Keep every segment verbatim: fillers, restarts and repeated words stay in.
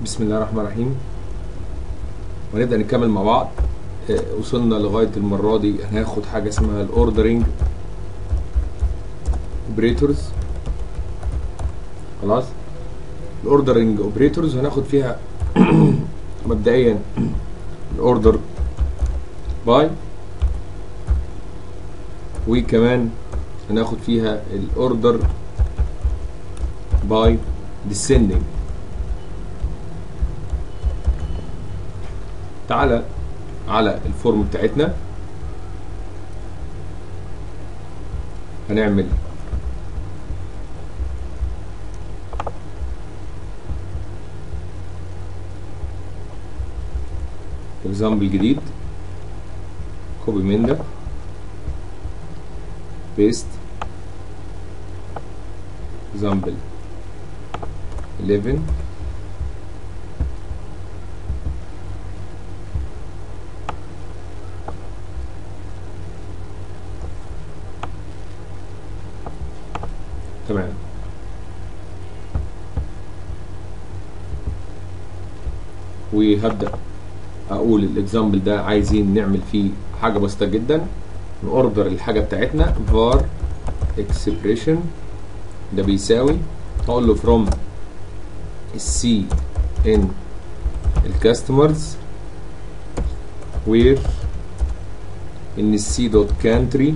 بسم الله الرحمن الرحيم، وهنبدأ نكمل مع بعض. آه، وصلنا لغاية المرة دي هناخد حاجة اسمها الاوردرنج اوبريتورز. خلاص، الاوردرنج اوبريتورز هناخد فيها مبدئيا الاوردر باي، وكمان هناخد فيها الاوردر باي descending. تعالى على الفورم بتاعتنا، هنعمل اكزامبل جديد، كوبي من ده، بيست اكزامبل إحداشر، تمام. وهبدأ اقول الاكزامبل ده عايزين نعمل فيه حاجة بسيطة جدا، نوردر الحاجة بتاعتنا var expression ده بيساوي، هقول له from C in الكاستمرز where ان C dot country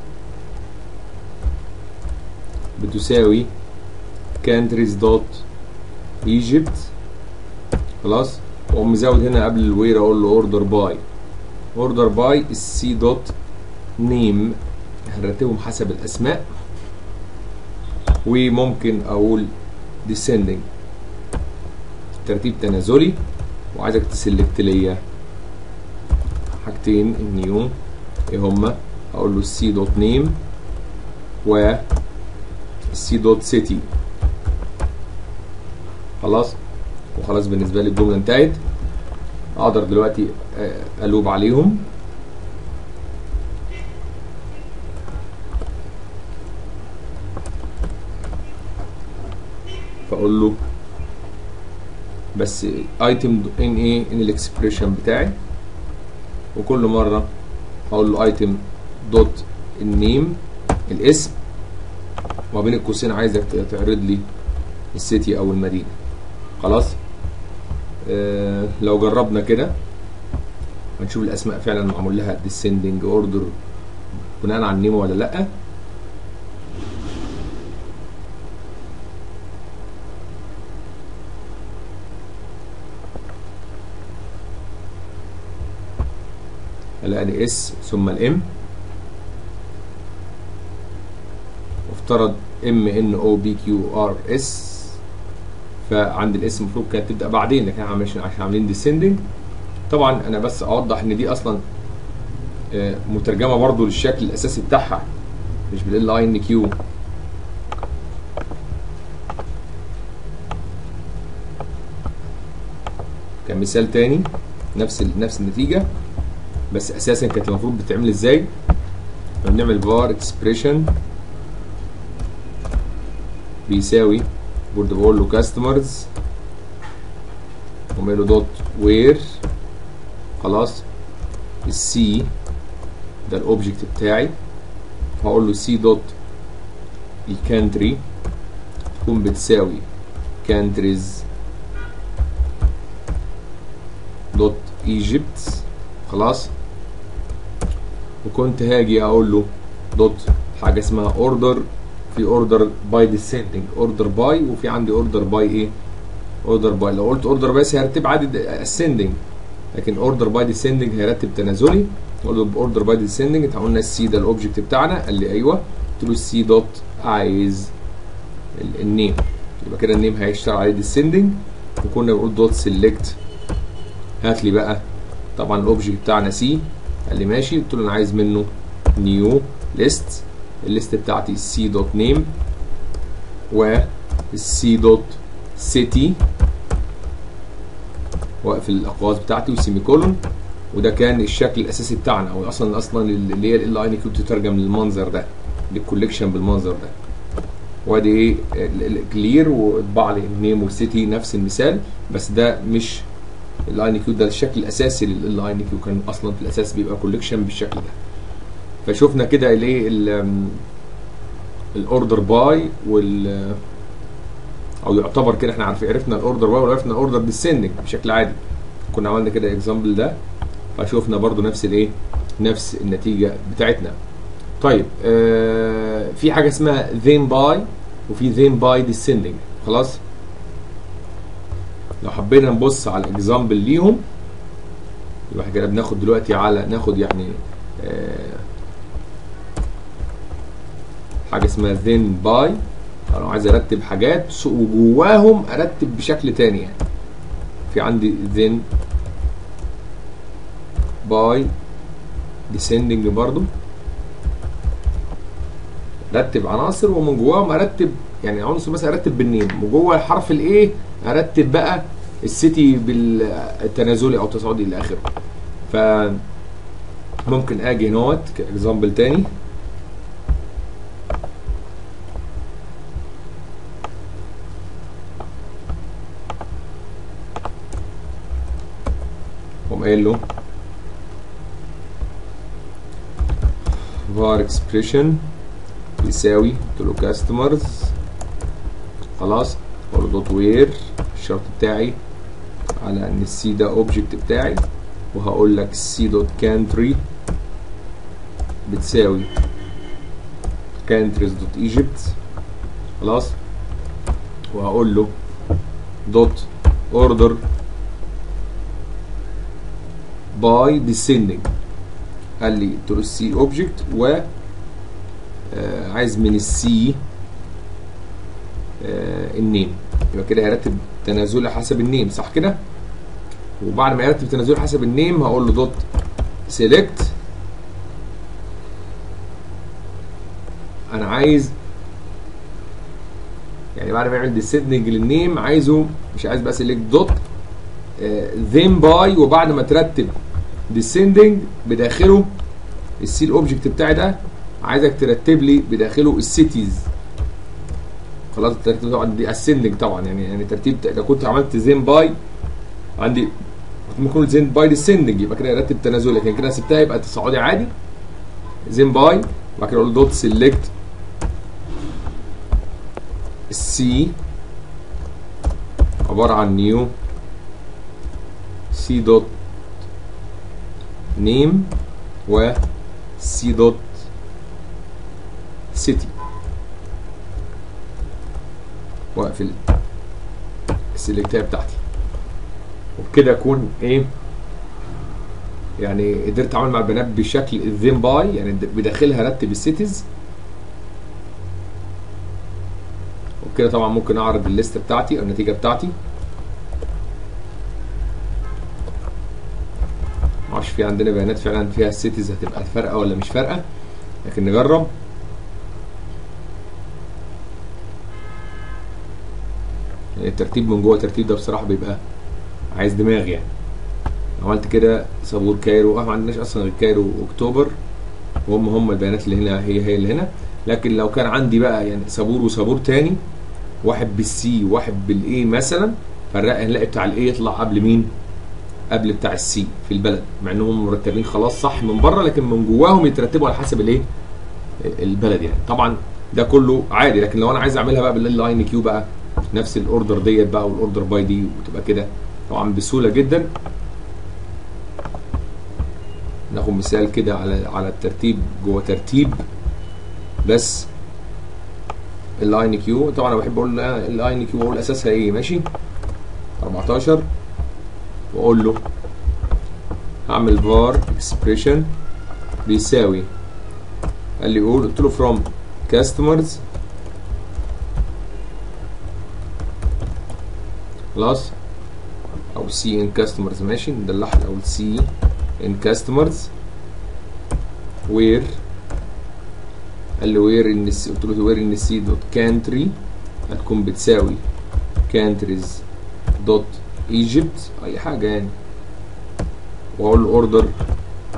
بتساوي countries dot Egypt. خلاص، واقوم مزود هنا قبل الوير اقول له اوردر باي، اوردر باي السي دوت نيم، هنرتبهم حسب الاسماء. وممكن اقول descending ترتيب تنازلي، وعايزك تسلكت ليا حاجتين النيو ايه هما، اقول له السي دوت نيم و السي دوت سيتي. خلاص، وخلاص بالنسبه لي الجمله انتهت. اقدر دلوقتي الوب عليهم، فاقول له بس ايتم ان ايه ان الاكسبريشن بتاعي، وكل مره اقول له ايتم دوت النيم الاسم، وما بين القوسين عايزك تعرض لي السيتي او المدينه. خلاص، آه لو جربنا كده هنشوف الاسماء فعلا معمول لها descending order بناء على النيم ولا لا. الاقي اس ثم الام، وافترض ام ان او بي كيو ار اس، فعند الاسم المفروض كانت تبدا بعدين، لكن احنا عشان عاملين descending. طبعا انا بس اوضح ان دي اصلا مترجمه برضو للشكل الاساسي بتاعها، مش بالال اي ان كيو. كمثال تاني نفس نفس النتيجه، بس اساسا كانت المفروض بتتعمل ازاي. بنعمل var expression بيساوي، برضه بقول له كاستمرز وماله دوت وير. خلاص، السي ده الاوبجكت بتاعي، هقول له سي دوت الكانتري تكون بتساوي كانتريز دوت ايجيبت. خلاص، وكنت هاجي اقول له دوت حاجه اسمها اوردر، في اوردر باي ديسندنج، اوردر باي، وفي عندي اوردر باي ايه، اوردر باي. لو قلت اوردر باي هيرتب عادي اسندنج، لكن اوردر باي ديسندنج هيرتب تنازلي. اقول له اوردر باي ديسندنج، انت قلنا السي ده الاوبجكت بتاعنا، قال لي ايوه، قلت له السي دوت عايز النيم، يبقى كده النيم هيشتغل عليه ديسندنج. وكنا بنقول دوت سيلكت هات لي بقى، طبعا الاوبجكت بتاعنا سي، قال لي ماشي، قلت له انا عايز منه نيو ليست، الليست بتاعتي السي دوت نيم والسي دوت سيتي، واقفل الاقواس بتاعتي وسيمي كولون. وده كان الشكل الاساسي بتاعنا، او اصلا اصلا اللي هي ال ان كيو بتترجم للمنظر ده، للكوليكشن بالمنظر ده. وادي ايه كلير، واطبع لي النيم والسيتي نفس المثال، بس ده مش الاي ان كيو، ده الشكل الاساسي للاي ان كيو، كان اصلا في الاساس بيبقى كوليكشن بالشكل ده. فشوفنا كده الايه الاوردر باي وال او يعتبر كده احنا عارفين عرفنا الاوردر باي وعرفنا الاوردر ديسندنج بشكل عادي، كنا عملنا كده اكزامبل ده، فشوفنا برضو نفس الايه نفس النتيجه بتاعتنا. طيب آه في حاجه اسمها then by وفي then by descending. خلاص، لو حبينا نبص على الاكزامبل ليهم يبقى احنا كده بناخد دلوقتي على ناخد يعني آه حاجه اسمها then by، انا عايز ارتب حاجات وجواهم ارتب بشكل تاني. يعني في عندي then by descending برضو، رتب عناصر ومن جواهم ارتب يعني عنصر مثلا ارتب بالنيم، وجوه الحرف الايه ارتب بقى السيتي بالتنازلي او تصاعدي الى اخره. ف ممكن اجي نوت كاكزامبل تاني، قوم قايل له var expression يساوي، قلت له كاستمرز، خلاص اقول له دوت وير الشرط بتاعي على ان السي ده اوبجكت بتاعي، وهقول لك سي دوت كانتري بتساوي كانتريز دوت ايجيبت، خلاص، وهقول له دوت اوردر باي ديسندنج، قال لي قلت له السي اوبجكت و آه عايز من السي آه النيم، يبقى كده هيرتب تنازلي حسب النيم، صح كده؟ وبعد ما يرتب تنازلي حسب النيم هقول له دوت سيلكت، انا عايز يعني بعد ما يعمل ديسندنج للنيم عايزه مش عايز بقى سيلكت دوت ذين باي، وبعد ما ترتب ديسندنج بداخله السي الاوبجكت بتاعي ده عايزك ترتب لي بداخله السيتيز. خلاص الترتيب طبعا دي اسندنج طبعا، يعني يعني ترتيب لو كنت عملت زين باي عندي ممكن يكون زين باي ديسندنج يبقى كده يرتب تنازلي، لكن كده سبتها يبقى تصاعدي عادي زين باي، وبعد كده اقول دوت سيلكت السي عباره عن نيو سي دوت نيم و سي دوت سيتي، واقفل السلكتايه بتاعتي، وبكده اكون ايه يعني قدرت اعمل مع البيانات بشكل الذين باي، يعني بداخلها رتب السيتيز. وبكده طبعا ممكن اعرض الليست بتاعتي او النتيجه بتاعتي. معرفش في عندنا بيانات فعلا فيها السيتيز هتبقى فارقه ولا مش فارقه، لكن نجرب. يعني الترتيب من جوه الترتيب ده بصراحه بيبقى عايز دماغ. يعني عملت كده صابور كايرو، اه ما عندناش اصلا غير كايرو واكتوبر، وهم هم البيانات اللي هنا هي هي اللي هنا. لكن لو كان عندي بقى يعني صابور وصابور تاني، واحد بالسي وواحد بالاي مثلا، فنلاقي بتاع الاي يطلع قبل مين؟ قبل بتاع السي في البلد، مع انهم مرتبين خلاص صح من بره، لكن من جواهم يترتبوا على حسب الايه؟ البلد. يعني طبعا ده كله عادي، لكن لو انا عايز اعملها بقى بالال ان كيو بقى نفس الاوردر ديت بقى والاوردر باي دي، وتبقى كده طبعا بسهوله جدا. ناخد مثال كده على على الترتيب جوه ترتيب بس الاي ان كيو. طبعا انا بحب اقول الاي ان كيو واقول اساسها ايه، ماشي؟ اربعتاشر، واقول له هعمل var expression بيساوي، قال لي قول، قلت له from customers، خلاص، او c in customers، ماشي ندلعها الاول، c in customers where، قال لي where in c، قلت له where in c dot country هتكون بتساوي countries dot Egypt، اي حاجه يعني، واقول له اوردر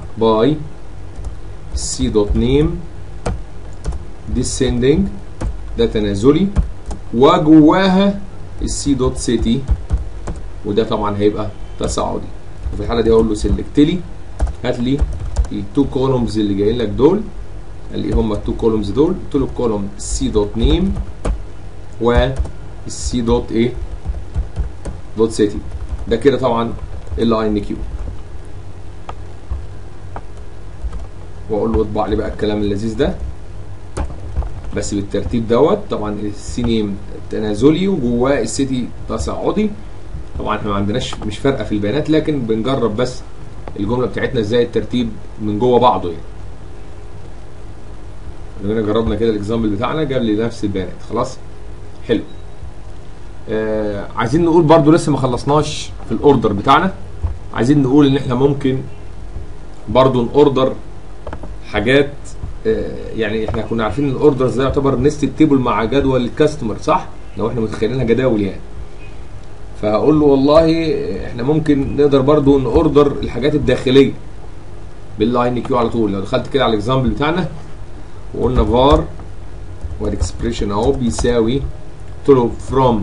باي c dot name descending ده تنازلي، وجواها السي دوت سيتي، وده طبعا هيبقى تصاعدي. وفي الحاله دي اقول له سيلكت لي، هات لي التو كولومز اللي جايين لك دول، قال لي هم التو كولومز دول، قلت له الكولوم سي دوت نيم والسي دوت ايه دوت سيتي. ده كده طبعا ال اي ان كيو، واقول له اطبع لي بقى الكلام اللذيذ ده بس بالترتيب دوت. طبعا السي نيم تنازلي وجواه السيتي تصاعدي. طبعا احنا ما عندناش مش فارقه في البيانات، لكن بنجرب بس الجمله بتاعتنا ازاي الترتيب من جوه بعضه يعني. لما جربنا كده الاكزامبل بتاعنا جاب لي نفس البيانات. خلاص حلو. آه عايزين نقول برضو لسه ما خلصناش في الاوردر بتاعنا، عايزين نقول ان احنا ممكن برضو نوردر حاجات. آه يعني احنا كنا عارفين ان الاوردرز ده يعتبر نستد تيبل مع جدول الكاستمر، صح؟ لو احنا متخيلينها جداول يعني. فهقول له والله احنا ممكن نقدر برضو نوردر الحاجات الداخليه باللاي ان كيو على طول. لو دخلت كده على الاكزامبل بتاعنا وقلنا فار والاكسبريشن اهو بيساوي، قلت له from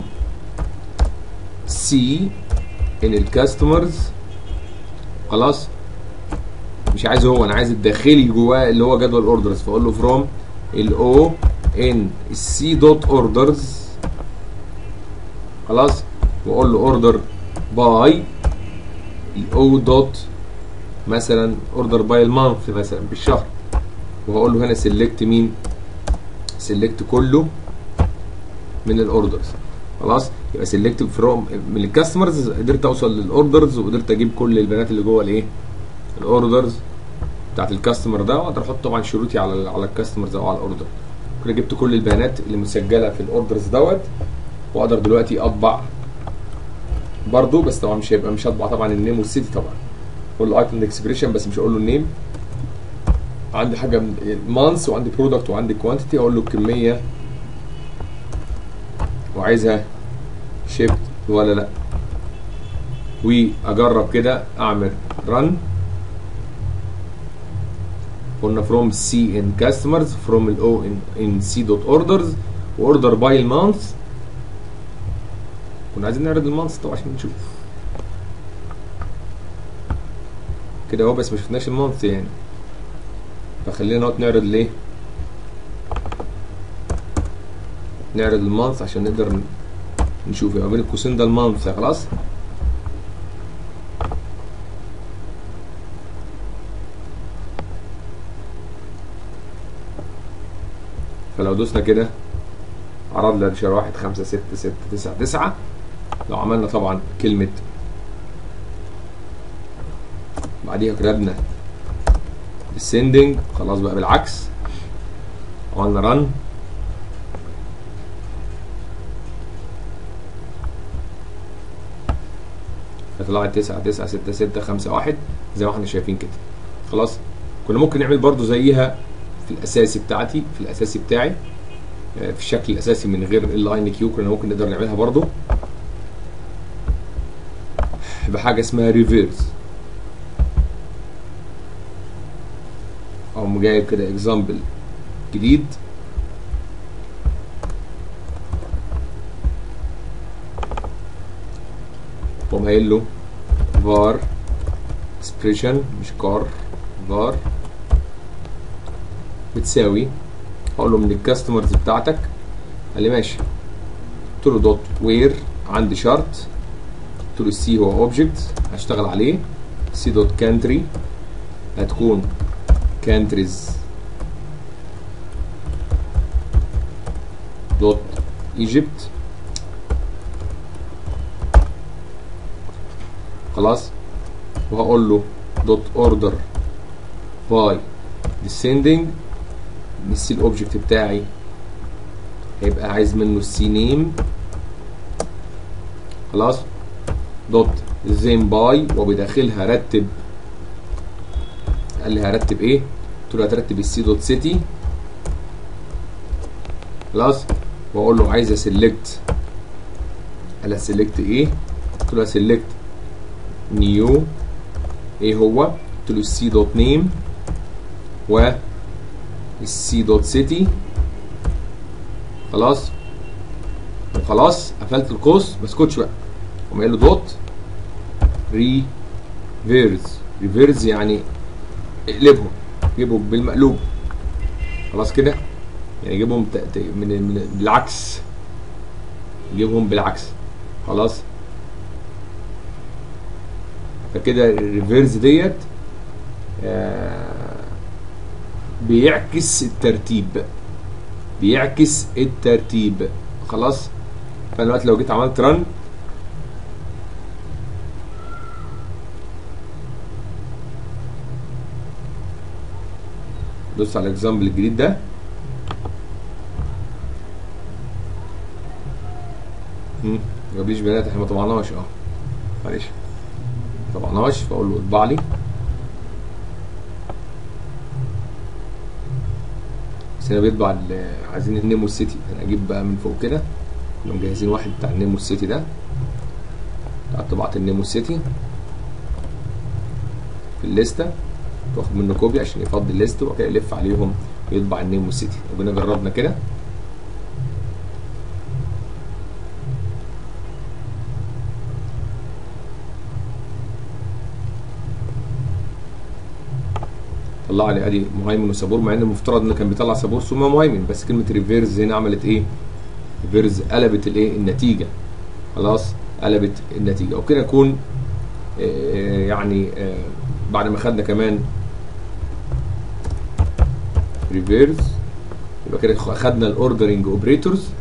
C in الكاستمرز. خلاص مش عايز هو، انا عايز الداخلي جواه اللي هو جدول اوردرز، فاقول له from ال O in C دوت اوردرز. خلاص واقول له اوردر باي ال O دوت مثلا اوردر باي المانث مثلا بالشهر، وهقول له هنا سيلكت مين؟ سيلكت كله من الاوردرز. خلاص يبقى سيلكت فروم من الكاستمرز، قدرت اوصل للاوردرز وقدرت اجيب كل البيانات اللي جوه الايه؟ الاوردرز بتاعت الكاستمر ده، واقدر احط طبعا شروطي على على الكاستمرز او على الاوردر. كده جبت كل البيانات اللي مسجله في الاوردرز دوت، واقدر دلوقتي اطبع برضو، بس طبعا مش هيبقى مش هطبع طبعا النيم والسيتي طبعا، اقول له ايتم اكسبريشن بس مش هقول له النيم. عندي حاجه مانث وعندي برودكت وعندي كوانتيتي، اقول له الكميه وعايزها شيفت ولا لا، واجرب كده اعمل رن. قلنا from C in customers from ال O in, in C dot orders واوردر باي المانث. كنا عايزين نعرض المانث طبعا عشان نشوف كده اهو، بس ما شفناش المانث يعني، فخلينا نقعد نعرض ليه؟ نعرض المانث عشان نقدر نشوف ما بين القوسين ده المانث. خلاص فلو دوسنا كده عرض لنا شهر واحد خمسة ستة ستة تسعة تسعة. لو عملنا طبعا كلمة بعديها كتبنا السندنج، خلاص بقى بالعكس، عملنا رن فطلعت تسعة تسعة ستة ستة خمسة واحد زي ما احنا شايفين كده. خلاص كنا ممكن نعمل برضو زيها في الاساسي بتاعتي في الاساسي بتاعي في الشكل الاساسي من غير ال ان كيو، كنا ممكن نقدر نعملها برضو بحاجه اسمها ريفيرس. او جايب كده اكزامبل جديد قوم قايل له var expression مش كار var بتساوي، هقول له من الكاستمرز بتاعتك، قال لي ماشي. قلت له دوت وير عندي شرط، قلت له السي هو اوبجكت هشتغل عليه، سي دوت كانتري هتكون كانتريز دوت ايجيبت. خلاص وهقول له دوت اوردر باي descending، السي الاوبجكت بتاعي هيبقى عايز منه السي نيم. خلاص دوت زين باي وبداخلها رتب، قال لي هرتب ايه؟ قلت له هترتب السي دوت سيتي. خلاص واقول له عايز اسلكت، قال اسلكت ايه؟ قلت له اسلكت نيو ايه هو؟ قلت له السي دوت نيم و السي دوت سيتي. خلاص وخلاص قفلت القوس، ما اسكتش بقى، قوم قايل له دوت ريفيرز. ريفيرز يعني اقلبهم، جيبهم بالمقلوب. خلاص كده، يعني جيبهم من من بالعكس، جيبهم بالعكس. خلاص، فكده الريفيرز ديت آه بيعكس الترتيب، بيعكس الترتيب. خلاص، فانا دلوقتي لو جيت عملت رن دوس على الاكزامبل الجديد ده، امم ما جابليش بيانات، احنا ما طبعناش. اه معلش ما طبعناش، فاقول له اطبع لي. بس هنا بيطبع عايزين النيم والسيتي، انا اجيب بقى من فوق كده، كنا مجهزين واحد بتاع النيم والسيتي ده، بتاع طباعة النيم والسيتي في الليسته، واخد منه كوبي عشان يفضي الليست، وبعد كده يلف عليهم ويطبع النيم والسيتي. وجينا جربنا كده، طلع لي ادي مهيمن وسابور، مع ان المفترض انه كان بيطلع سابور ثم مهيمن، بس كلمه ريفيرز هنا عملت ايه؟ ريفيرز قلبت الايه؟ النتيجه. خلاص، قلبت النتيجه. وكده نكون آه يعني آه بعد ما خدنا كمان ريفيرز، يبقى كده خدنا الاوردرنج اوبريتورز.